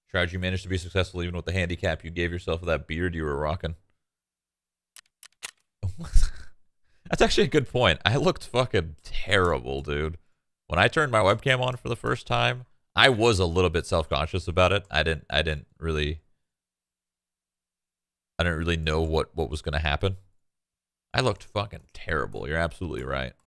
Shroud, you managed to be successful even with the handicap you gave yourself with that beard you were rocking. That's actually a good point. I looked fucking terrible, dude. When I turned my webcam on for the first time, I was a little bit self-conscious about it. I didn't really know what was gonna happen. I looked fucking terrible. You're absolutely right.